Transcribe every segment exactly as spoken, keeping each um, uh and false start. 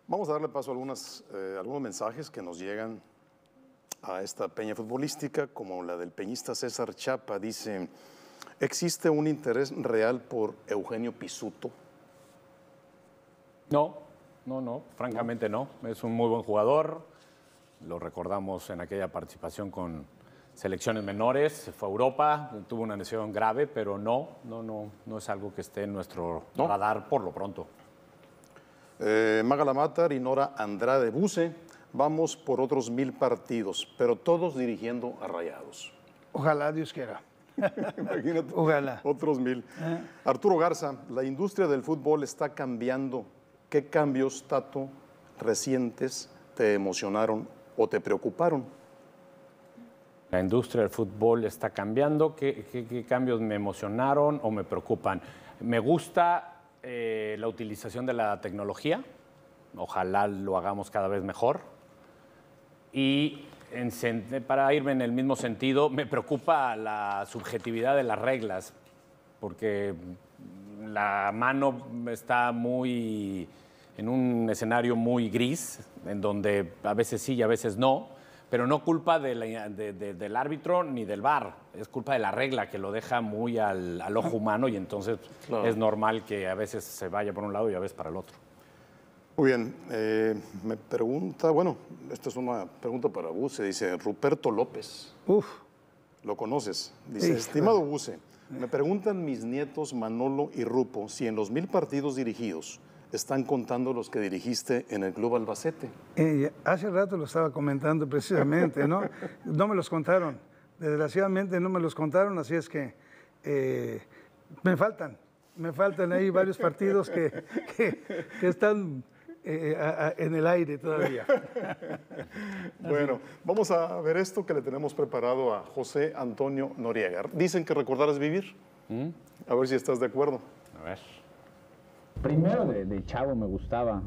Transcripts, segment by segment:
Vamos a darle paso a algunas, eh, algunos mensajes que nos llegan a esta peña futbolística, como la del peñista César Chapa. Dice, ¿existe un interés real por Eugenio Pizzuto? No, no, no, francamente no. no. Es un muy buen jugador. Lo recordamos en aquella participación con selecciones menores. Se fue a Europa, tuvo una lesión grave, pero no, no, no, no es algo que esté en nuestro ¿No? radar por lo pronto. Eh, Maga Matar y Nora Andrade Buce, vamos por otros mil partidos, pero todos dirigiendo a Rayados. Ojalá Dios quiera. Imagínate, Ojalá. Otros mil. Eh. Arturo Garza, la industria del fútbol está cambiando. ¿Qué cambios, Tato, recientes te emocionaron o te preocuparon? La industria del fútbol está cambiando. ¿Qué, qué, qué cambios me emocionaron o me preocupan? Me gusta Eh, la utilización de la tecnología, ojalá lo hagamos cada vez mejor. Y en, para irme en el mismo sentido, me preocupa la subjetividad de las reglas, porque la mano está muy en un escenario muy gris, en donde a veces sí y a veces no, pero no culpa de la, de, de, del árbitro ni del V A R, es culpa de la regla que lo deja muy al, al ojo humano y entonces claro. es normal que a veces se vaya por un lado y a veces para el otro. Muy bien, eh, me pregunta, bueno, esta es una pregunta para Buce, dice Ruperto López. Uf. ¿Lo conoces? Dice, sí, estimado claro. Buce, me preguntan mis nietos Manolo y Rupo si en los mil partidos dirigidos están contando los que dirigiste en el Club Albacete. Eh, hace rato lo estaba comentando precisamente, ¿no? No me los contaron. Desgraciadamente no me los contaron, así es que eh, me faltan. Me faltan ahí varios partidos que, que, que están eh, a, a, en el aire todavía. Bueno, vamos a ver esto que le tenemos preparado a José Antonio Noriega. Dicen que recordar es vivir. ¿Mm? A ver si estás de acuerdo. A ver. Primero de, de chavo me gustaba,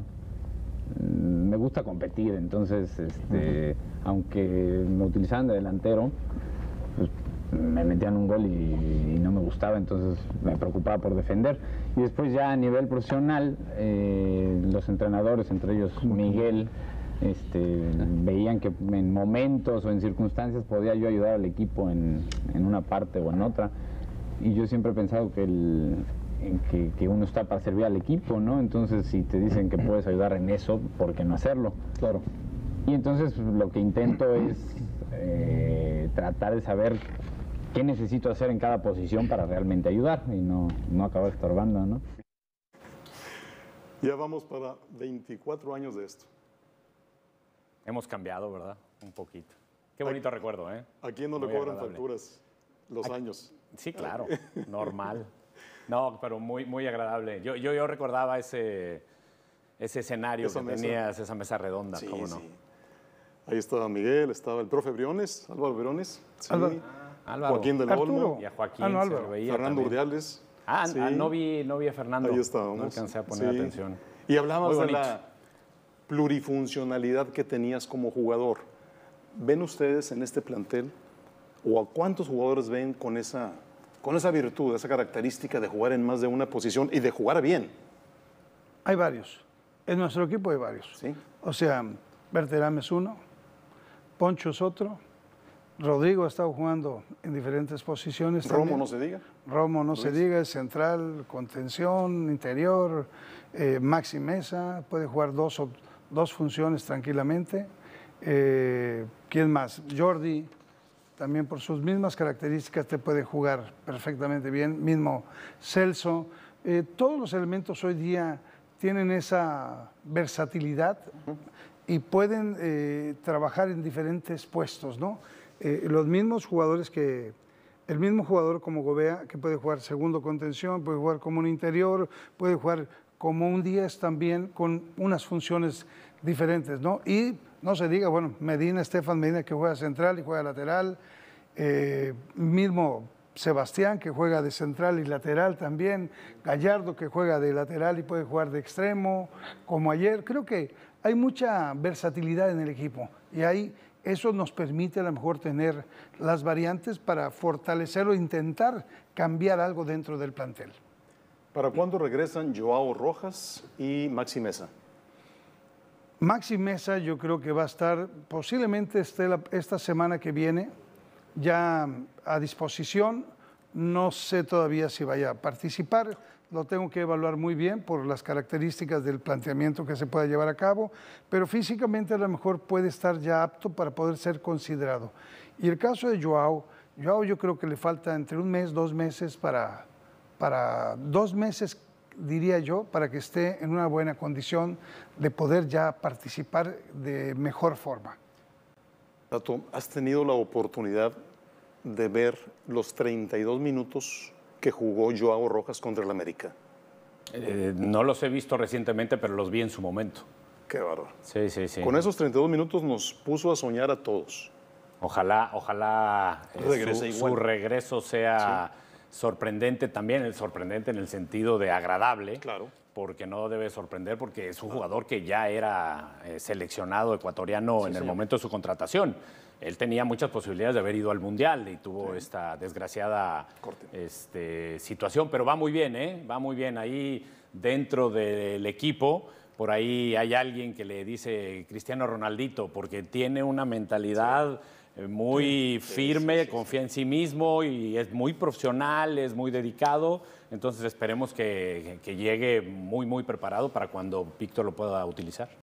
me gusta competir, entonces este, uh-huh. aunque me utilizaban de delantero, pues, me metían un gol y, y no me gustaba, entonces me preocupaba por defender. Y después ya a nivel profesional, eh, los entrenadores, entre ellos Miguel, este, veían que en momentos o en circunstancias podía yo ayudar al equipo en, en una parte o en otra. Y yo siempre he pensado que el... Que, que uno está para servir al equipo, ¿no? Entonces, si te dicen que puedes ayudar en eso, ¿por qué no hacerlo? Claro. Y entonces lo que intento es eh, tratar de saber qué necesito hacer en cada posición para realmente ayudar y no, no acabar estorbando, ¿no? Ya vamos para veinticuatro años de esto. Hemos cambiado, ¿verdad? Un poquito. Qué bonito ¿A, recuerdo, ¿eh? ¿A quién no le cobran facturas los ¿A, años? Sí, claro, normal. No, pero muy, muy agradable. Yo, yo, yo recordaba ese, ese escenario esa que mesa. tenías, esa mesa redonda, sí, ¿cómo no? Sí. Ahí estaba Miguel, estaba el profe Briones, Álvaro Briones, sí. Álvaro. Álvaro. Joaquín del Olmo. Y a Joaquín ah, no, se lo veía Fernando también. Urdiales. Ah, sí. ah no, vi, no vi a Fernando. Ahí estábamos. No alcancé a poner sí. atención. Y hablabas de la plurifuncionalidad que tenías como jugador. ¿Ven ustedes en este plantel o a cuántos jugadores ven con esa... con esa virtud, esa característica de jugar en más de una posición y de jugar bien? Hay varios. En nuestro equipo hay varios. ¿Sí? O sea, Berterame es uno, Poncho es otro, Rodrigo ha estado jugando en diferentes posiciones. Romo también. no se diga. Romo no Luis. se diga, es central, contención, interior, eh, Maxi Mesa, puede jugar dos, dos funciones tranquilamente. Eh, ¿Quién más? Jordi. También por sus mismas características te puede jugar perfectamente bien, mismo Celso. Eh, todos los elementos hoy día tienen esa versatilidad uh-huh. y pueden eh, trabajar en diferentes puestos, ¿no? Eh, los mismos jugadores que, el mismo jugador como Gobea, que puede jugar segundo contención, puede jugar como un interior, puede jugar como un diez también, con unas funciones diferentes, ¿no? Y no se diga, bueno, Medina, Estefan Medina, que juega central y juega lateral, eh, mismo Sebastián, que juega de central y lateral también, Gallardo, que juega de lateral y puede jugar de extremo, como ayer. Creo que hay mucha versatilidad en el equipo y ahí eso nos permite a lo mejor tener las variantes para fortalecer o intentar cambiar algo dentro del plantel. ¿Para cuándo regresan Joao Rojas y Maxi Mesa? Maxi Mesa yo creo que va a estar, posiblemente esté la- esta semana que viene ya a disposición. No sé todavía si vaya a participar, lo tengo que evaluar muy bien por las características del planteamiento que se pueda llevar a cabo, pero físicamente a lo mejor puede estar ya apto para poder ser considerado. Y el caso de Joao, Joao yo creo que le falta entre un mes, dos meses para, para dos meses diría yo, para que esté en una buena condición de poder ya participar de mejor forma. Tato, ¿has tenido la oportunidad de ver los treinta y dos minutos que jugó Joao Rojas contra el América? Eh, no los he visto recientemente, pero los vi en su momento. Qué bárbaro. Sí, sí, sí. Con esos treinta y dos minutos nos puso a soñar a todos. Ojalá, ojalá eh, Regrese su, igual. su regreso sea sorprendente también, el sorprendente en el sentido de agradable. Claro. Porque no debe sorprender, porque es un jugador que ya era eh, seleccionado ecuatoriano en el momento de su contratación. Él tenía muchas posibilidades de haber ido al Mundial y tuvo esta desgraciada este, situación, pero va muy bien, ¿eh? Va muy bien ahí dentro del equipo. Por ahí hay alguien que le dice Cristiano Ronaldito, porque tiene una mentalidad eh, muy firme, sí, sí, confía en sí mismo y es muy profesional, es muy dedicado. Entonces esperemos que, que llegue muy, muy preparado para cuando Víctor lo pueda utilizar.